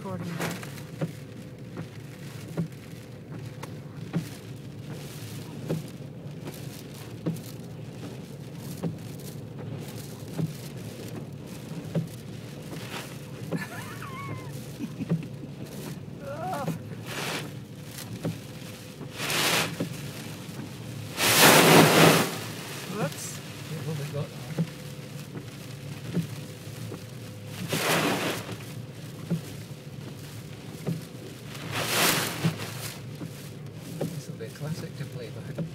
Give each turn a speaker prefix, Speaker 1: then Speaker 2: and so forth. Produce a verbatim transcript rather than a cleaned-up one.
Speaker 1: recording now. Whoops.
Speaker 2: Yeah, well, we got that. This will be a classic to play back.